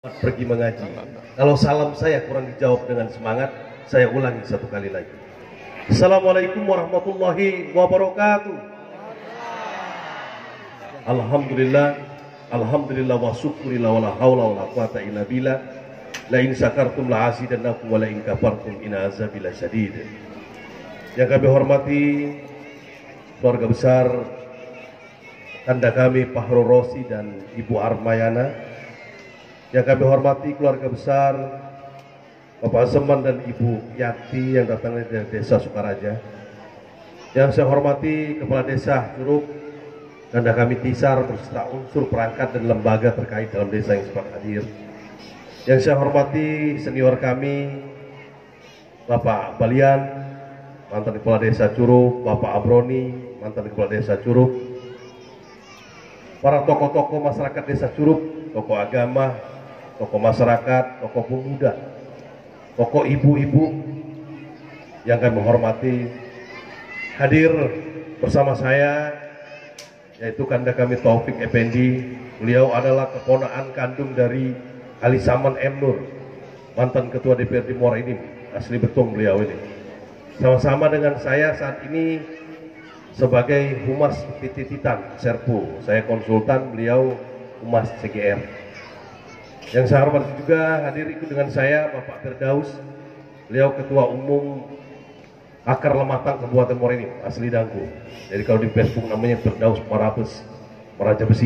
pergi mengaji. Kalau salam saya kurang dijawab dengan semangat, saya ulangi satu kali lagi. Assalamualaikum warahmatullahi wabarakatuh. Alhamdulillah, alhamdulillah wa syukurillah wa la hawla wa la quwata illa billah. La in syakartum la azidannakum wa la in kafartum inna azabi lasyadid. Yang kami hormati keluarga besar Anda kami Pak Harun Rosi dan Ibu Armayana. Yang kami hormati keluarga besar Bapak Seman dan Ibu Yati yang datang dari Desa Sukaraja. Yang saya hormati Kepala Desa Curug, Anda kami Tisar beserta unsur perangkat dan lembaga terkait dalam desa yang sempat hadir. Yang saya hormati senior kami Bapak Balian, mantan Kepala Desa Curug, Bapak Abroni, mantan Kepala Desa Curug, para tokoh-tokoh masyarakat Desa Curug, tokoh agama, tokoh masyarakat, tokoh pemuda, tokoh ibu-ibu yang kami hormati, hadir bersama saya yaitu kanda kami Taufik Effendi. Beliau adalah keponakan kandung dari Ali Saman M. Nur, mantan Ketua DPRD Muara Enim, asli Betung beliau ini. Sama-sama dengan saya saat ini sebagai Humas PT Titan Serpu, saya konsultan, beliau Humas CGR. Yang saya hormati juga hadir ikut dengan saya Bapak Firdaus, beliau Ketua Umum Akar Lematang Kabupaten Muara Enim, asli Dangku. Jadi kalau di Facebook namanya Firdaus Marabes Meraja Besi.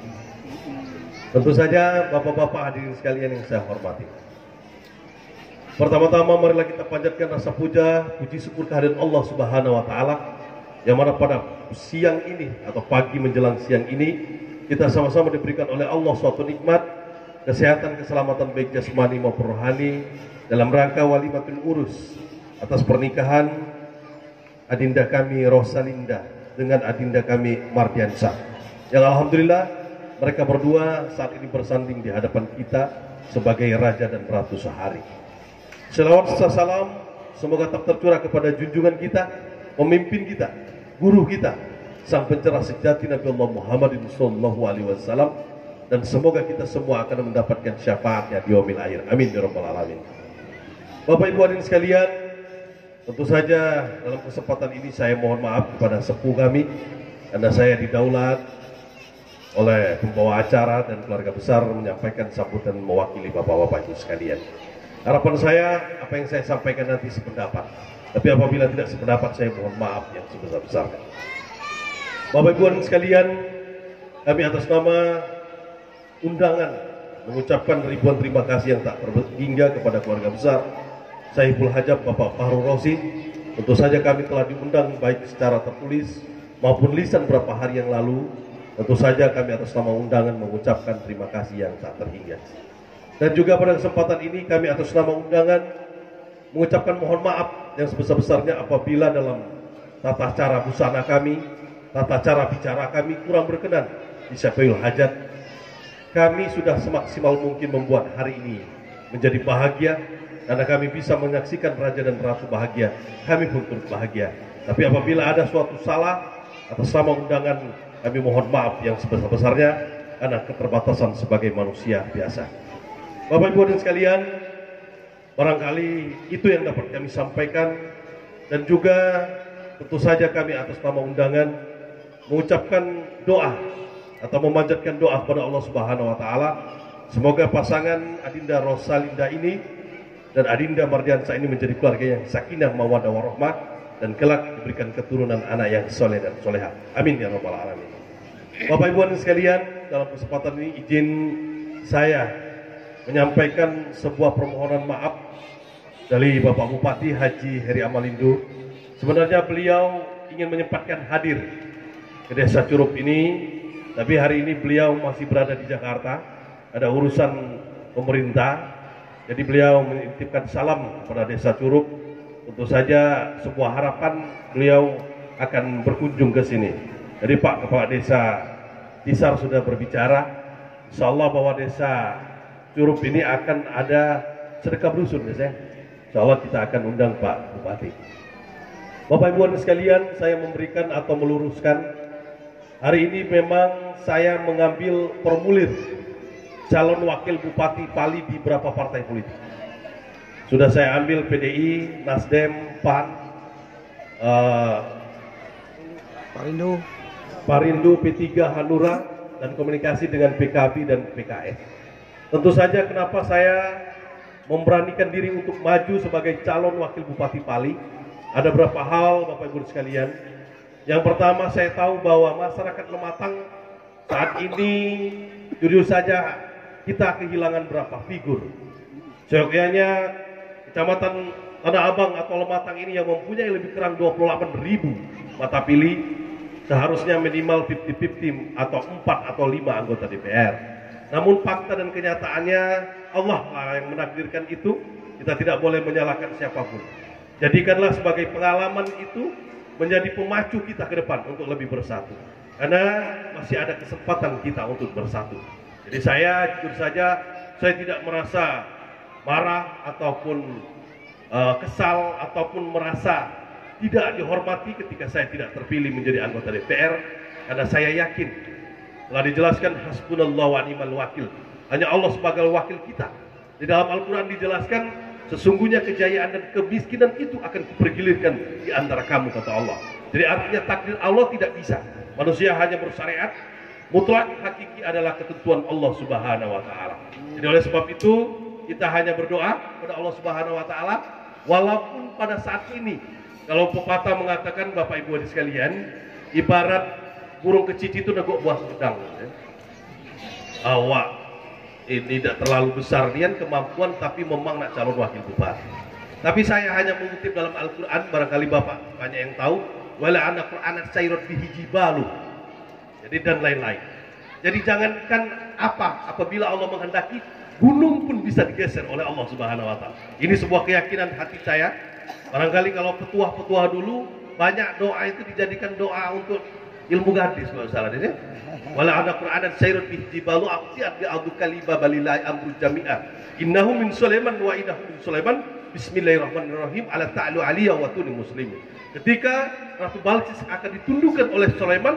Tentu saja Bapak-bapak hadirin sekalian yang saya hormati. Pertama-tama marilah kita panjatkan rasa puja, puji syukur kehadiran Allah Subhanahu wa taala yang mana pada siang ini atau pagi menjelang siang ini kita sama-sama diberikan oleh Allah suatu nikmat kesehatan, keselamatan baik jasmani maupun rohani dalam rangka walimatul urus atas pernikahan adinda kami Rosalinda dengan adinda kami Mardiansyah. Yang alhamdulillah mereka berdua saat ini bersanding di hadapan kita sebagai raja dan ratu sehari. Selawat serta salam semoga tak tercurah kepada junjungan kita, pemimpin kita, guru kita, sang pencerah sejati Nabi Allah Muhammadin sallallahu alaihi wasallam, dan semoga kita semua akan mendapatkan syafaatnya di yaumil akhir. Amin ya rabbal alamin. Bapak Ibu hadirin sekalian, tentu saja dalam kesempatan ini saya mohon maaf kepada sepuh kami karena saya didaulat oleh pembawa acara dan keluarga besar menyampaikan sambutan mewakili bapak-bapak itu sekalian. Harapan saya apa yang saya sampaikan nanti sependapat, tapi apabila tidak sependapat saya mohon maaf yang sebesar-besarnya. Bapak Ibu hadirin sekalian, kami atas nama undangan mengucapkan ribuan terima kasih yang tak terhingga kepada keluarga besar Saiful Hajab Bapak Harun Rosi. Tentu saja kami telah diundang baik secara tertulis maupun lisan beberapa hari yang lalu. Tentu saja kami atas nama undangan mengucapkan terima kasih yang tak terhingga. Dan juga pada kesempatan ini kami atas nama undangan mengucapkan mohon maaf yang sebesar-besarnya apabila dalam tata cara busana kami, tata cara bicara kami kurang berkenan di Syafiul Hajat. Kami sudah semaksimal mungkin membuat hari ini menjadi bahagia karena kami bisa menyaksikan raja dan ratu bahagia. Kami pun turut bahagia. Tapi apabila ada suatu salah atas nama undangan, kami mohon maaf yang sebesar-besarnya karena keterbatasan sebagai manusia biasa. Bapak Ibu dan sekalian, barangkali itu yang dapat kami sampaikan, dan juga tentu saja kami atas nama undangan mengucapkan doa atau memanjatkan doa kepada Allah Subhanahu wa taala semoga pasangan adinda Rosalinda ini dan adinda Mardiansyah ini menjadi keluarga yang sakinah mawaddah warahmah dan kelak diberikan keturunan anak yang soleh dan soleha. Amin ya rabbal alamin. Bapak Ibu dan sekalian, dalam kesempatan ini izin saya menyampaikan sebuah permohonan maaf dari Bapak Bupati Haji Heri Amalindo. Sebenarnya beliau ingin menyempatkan hadir ke Desa Curug ini, tapi hari ini beliau masih berada di Jakarta, ada urusan pemerintah. Jadi beliau menitipkan salam kepada Desa Curug. Tentu saja sebuah harapan beliau akan berkunjung ke sini. Jadi Pak Kepala Desa Tisar sudah berbicara, insya Allah bahwa Desa Curug ini akan ada sedekah berusun, ya. Insya Allah kita akan undang Pak Bupati. Bapak Ibu dan sekalian, saya memberikan atau meluruskan, hari ini memang saya mengambil formulir calon wakil bupati Pali di beberapa partai politik. Sudah saya ambil PDI, Nasdem, PAN, Parindo, P3, Hanura, dan komunikasi dengan PKB dan PKS. Tentu saja kenapa saya memberanikan diri untuk maju sebagai calon wakil bupati Pali. Ada beberapa hal Bapak Ibu sekalian. Yang pertama, saya tahu bahwa masyarakat Lematang saat ini jujur saja kita kehilangan berapa figur. Seyogyanya Kecamatan Tanah Abang atau Lematang ini yang mempunyai lebih kurang 28.000 mata pilih, seharusnya minimal 50-50 atau 4 atau 5 anggota DPR. Namun fakta dan kenyataannya Allah lah yang menakdirkan itu. Kita tidak boleh menyalahkan siapapun. Jadikanlah sebagai pengalaman itu menjadi pemacu kita ke depan untuk lebih bersatu. Karena masih ada kesempatan kita untuk bersatu. Jadi saya jujur saja, saya tidak merasa marah ataupun kesal ataupun merasa tidak dihormati ketika saya tidak terpilih menjadi anggota DPR. Karena saya yakin telah dijelaskan hasbunallahu wa ni'mal wakil. Hanya Allah sebagai wakil kita. Di dalam Al-Quran dijelaskan sesungguhnya kejayaan dan kemiskinan itu akan kupergilirkan di antara kamu, kata Allah. Jadi artinya takdir Allah tidak bisa. Manusia hanya bersyariat, mutlak hakiki adalah ketentuan Allah Subhanahu wa taala. Jadi oleh sebab itu kita hanya berdoa kepada Allah Subhanahu wa taala, walaupun pada saat ini kalau pepatah mengatakan Bapak Ibu sekalian, ibarat burung kecici itu negok buah sedang. Awak ini tidak terlalu besar nian kemampuan, tapi memang nak calon wakil bupati. Tapi saya hanya mengutip dalam Al-Quran, barangkali Bapak banyak yang tahu, wala anak Qur'anat sayrat bihi jibalu. Jadi dan lain-lain. Jadi jangankan apabila Allah menghendaki, gunung pun bisa digeser oleh Allah Subhanahu wa taala. Ini sebuah keyakinan hati saya. Barangkali kalau petuah-petuah dulu banyak doa itu dijadikan doa untuk ilmu gadis, kalau salah ini. Wala ada Qur'anan sayrat bihi jibalu aqtiat bi adu kaliba balillahi amru jami'a. Innahu min Sulaiman wa innahu min Sulaiman. Bismillahirrahmanirrahim. Ala ta'lu aliyah wa tuni muslimin. Ketika Ratu Balqis akan ditundukkan oleh Sulaiman,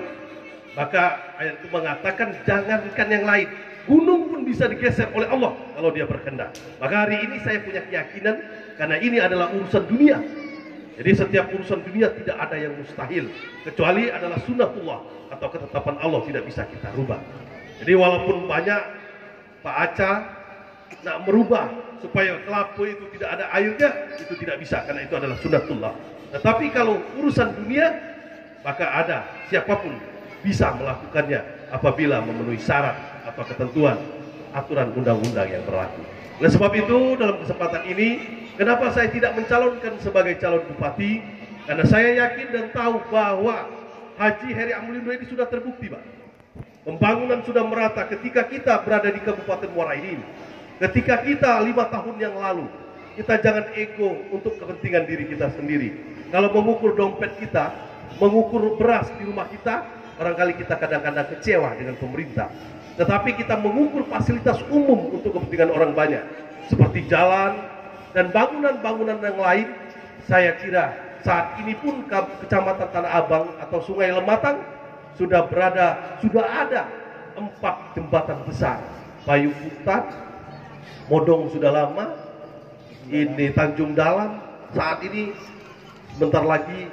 maka ayat itu mengatakan jangankan yang lain, gunung pun bisa digeser oleh Allah kalau dia berkehendak. Maka hari ini saya punya keyakinan, karena ini adalah urusan dunia. Jadi setiap urusan dunia tidak ada yang mustahil, kecuali adalah sunnatullah atau ketetapan Allah tidak bisa kita rubah. Jadi walaupun banyak Pak Aca nak merubah supaya kelapa itu tidak ada airnya, itu tidak bisa, karena itu adalah sunnatullah. Tetapi kalau urusan dunia, maka ada siapapun bisa melakukannya apabila memenuhi syarat atau ketentuan aturan undang-undang yang berlaku. Oleh sebab itu dalam kesempatan ini, kenapa saya tidak mencalonkan sebagai calon bupati? Karena saya yakin dan tahu bahwa Haji Heri Amalindo ini sudah terbukti, Pak. Pembangunan sudah merata ketika kita berada di Kabupaten Muara ini. Ketika kita 5 tahun yang lalu, kita jangan ego untuk kepentingan diri kita sendiri. Kalau mengukur dompet kita, mengukur beras di rumah kita, barangkali kita kadang-kadang kecewa dengan pemerintah. Tetapi kita mengukur fasilitas umum untuk kepentingan orang banyak, seperti jalan dan bangunan-bangunan yang lain. Saya kira saat ini pun Kecamatan Tanah Abang atau Sungai Lematang sudah ada 4 jembatan besar. Bayu Putat, Modong sudah lama, ini Tanjung Dalam, saat ini sebentar lagi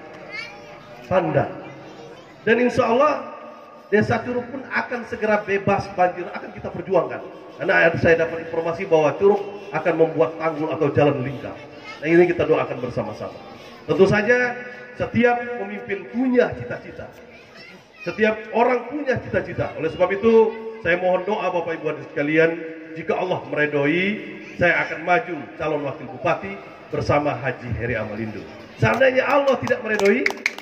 Panda. Dan insya Allah Desa Curug pun akan segera bebas banjir, akan kita perjuangkan. Karena saya dapat informasi bahwa Curug akan membuat tanggul atau jalan lingkar. Nah ini kita doakan bersama-sama. Tentu saja setiap pemimpin punya cita-cita. Setiap orang punya cita-cita. Oleh sebab itu saya mohon doa Bapak Ibu sekalian, jika Allah meredoi, saya akan maju calon wakil bupati bersama Haji Heri Amalindo. Seandainya Allah tidak meredoi,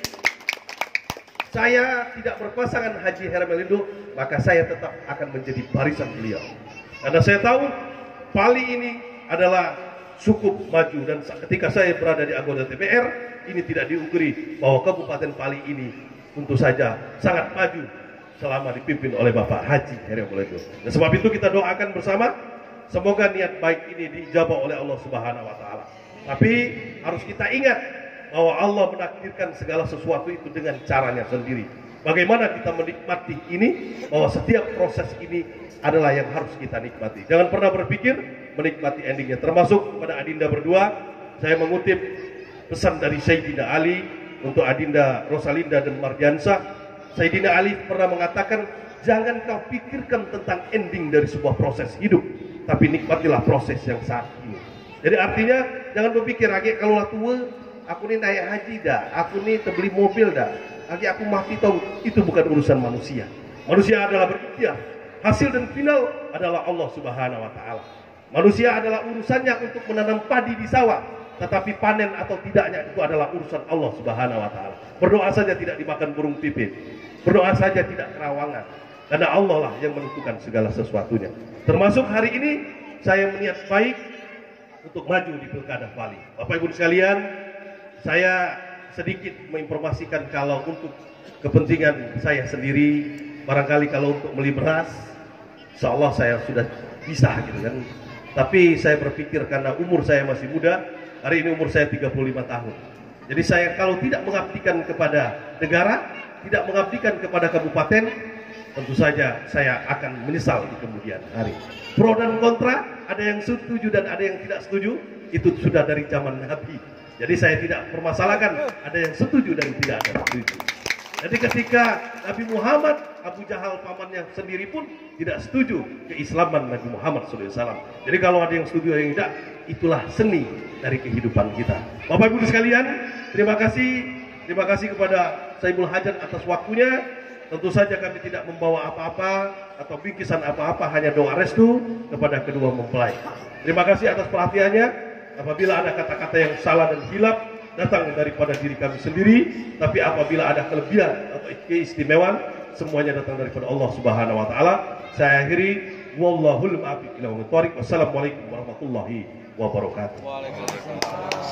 saya tidak berpasangan Haji Heri Amalindo, maka saya tetap akan menjadi barisan beliau. Karena saya tahu Pali ini adalah cukup maju, dan ketika saya berada di anggota DPR, ini tidak diukuri bahwa Kabupaten Pali ini tentu saja sangat maju selama dipimpin oleh Bapak Haji Heri Amalindo. Dan sebab itu kita doakan bersama, semoga niat baik ini diijabah oleh Allah Subhanahu wa taala. Tapi harus kita ingat bahwa Allah menakdirkan segala sesuatu itu dengan caranya sendiri. Bagaimana kita menikmati ini, bahwa setiap proses ini adalah yang harus kita nikmati. Jangan pernah berpikir menikmati endingnya. Termasuk pada Adinda berdua, saya mengutip pesan dari Sayyidina Ali untuk Adinda Rosalinda dan Mardiansah. Sayyidina Ali pernah mengatakan, jangan kau pikirkan tentang ending dari sebuah proses hidup, tapi nikmatilah proses yang saat ini. Jadi artinya jangan berpikir lagi kalau tua, aku ini naik haji dah, aku ini terbeli mobil dah, lagi aku mati tahu, itu bukan urusan manusia. Manusia adalah berikhtiar. Hasil dan final adalah Allah Subhanahu wa taala. Manusia adalah urusannya untuk menanam padi di sawah, tetapi panen atau tidaknya itu adalah urusan Allah Subhanahu wa taala. Berdoa saja tidak dimakan burung pipit. Berdoa saja tidak kerawangan. Karena Allah lah yang menentukan segala sesuatunya. Termasuk hari ini saya berniat baik untuk maju di Pilkada Bali. Bapak Ibu sekalian, saya sedikit menginformasikan kalau untuk kepentingan saya sendiri, barangkali kalau untuk beli beras, insya Allah saya sudah bisa gitu kan. Tapi saya berpikir karena umur saya masih muda, hari ini umur saya 35 tahun. Jadi saya kalau tidak mengabdikan kepada negara, tidak mengabdikan kepada kabupaten, tentu saja saya akan menyesal di kemudian hari. Pro dan kontra, ada yang setuju dan ada yang tidak setuju, itu sudah dari zaman Nabi. Jadi saya tidak permasalahkan ada yang setuju dan tidak ada yang setuju. Jadi ketika Nabi Muhammad, Abu Jahal pamannya sendiri pun tidak setuju keislaman Nabi Muhammad SAW. Jadi kalau ada yang setuju ada yang tidak, itulah seni dari kehidupan kita. Bapak Ibu sekalian, terima kasih kepada Saibul Hajat atas waktunya. Tentu saja kami tidak membawa apa-apa atau bingkisan apa-apa, hanya doa restu kepada kedua mempelai. Terima kasih atas perhatiannya. Apabila ada kata-kata yang salah dan hilaf, datang daripada diri kami sendiri. Tapi apabila ada kelebihan atau keistimewaan, semuanya datang daripada Allah Subhanahu wa taala. Saya akhiri, wallahul muwaffiq ila aqwamit thoriq. Wassalamualaikum warahmatullahi wabarakatuh. Waalaikumsalam.